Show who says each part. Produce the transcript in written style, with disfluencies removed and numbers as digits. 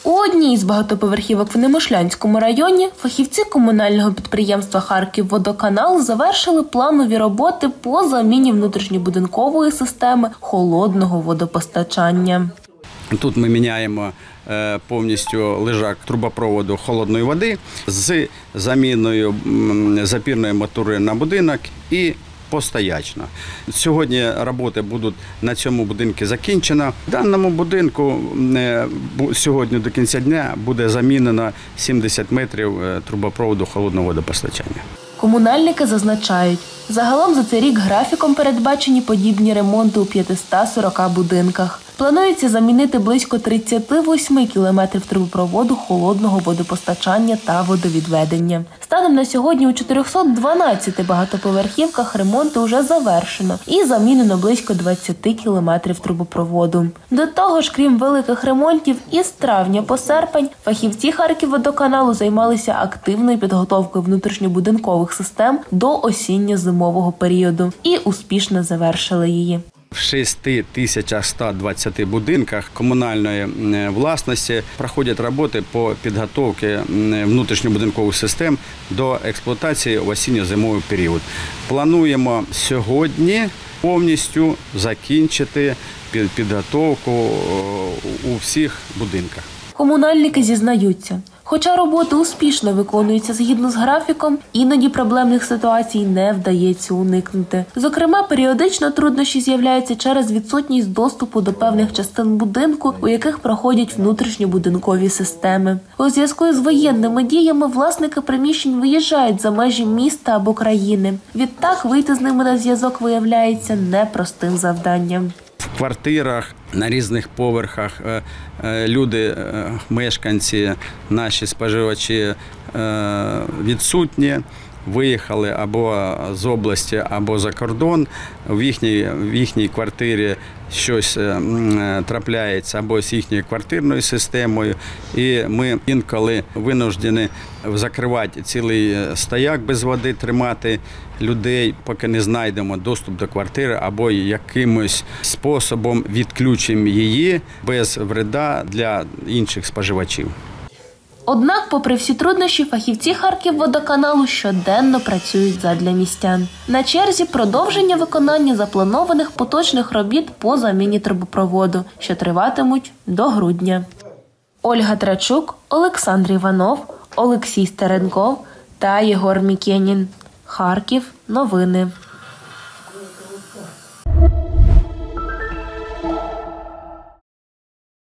Speaker 1: У одній із багатоповерхівок в Немишлянському районі фахівці комунального підприємства «Харківводоканал» завершили планові роботи по заміні внутрішньобудинкової системи холодного водопостачання.
Speaker 2: Тут ми міняємо повністю лежак трубопроводу холодної води з заміною запірної арматури на будинок і постоячно. Сьогодні роботи будуть на цьому будинку закінчені. В даному будинку сьогодні до кінця дня буде замінено 70 метрів трубопроводу холодного водопостачання.
Speaker 1: Комунальники зазначають, загалом за цей рік графіком передбачені подібні ремонти у 540 будинках. Планується замінити близько 38 кілометрів трубопроводу холодного водопостачання та водовідведення. Станом на сьогодні у 412 багатоповерхівках ремонти вже завершено і замінено близько 20 кілометрів трубопроводу. До того ж, крім великих ремонтів, із травня по серпень фахівці «Харківводоканалу» займалися активною підготовкою внутрішньобудинкових систем до осінньо-зимового періоду і успішно завершили її.
Speaker 2: В 6120 будинках комунальної власності проходять роботи по підготовці внутрішньобудинкових систем до експлуатації в осінньо-зимовий період. Плануємо сьогодні повністю закінчити підготовку у всіх будинках.
Speaker 1: Комунальники зізнаються, хоча роботи успішно виконуються згідно з графіком, іноді проблемних ситуацій не вдається уникнути. Зокрема, періодично труднощі з'являються через відсутність доступу до певних частин будинку, у яких проходять внутрішньобудинкові системи. У зв'язку з воєнними діями власники приміщень виїжджають за межі міста або країни. Відтак вийти з ними на зв'язок виявляється непростим завданням.
Speaker 2: В квартирах на різних поверхах люди, мешканці, наші споживачі відсутні, виїхали або з області, або за кордон. В їхній квартирі щось трапляється або з їхньою квартирною системою. І ми інколи винуждені закривати цілий стояк без води, тримати людей, поки не знайдемо доступ до квартири або якимось способом відключимо її без вреда для інших споживачів.
Speaker 1: Однак, попри всі труднощі, фахівці «Харківводоканалу» щоденно працюють задля містян. На черзі продовження виконання запланованих поточних робіт по заміні трубопроводу, що триватимуть до грудня. Ольга Трачук, Олександр Іванов, Олексій Стеренков та Єгор Мікенін. Харків. Новини.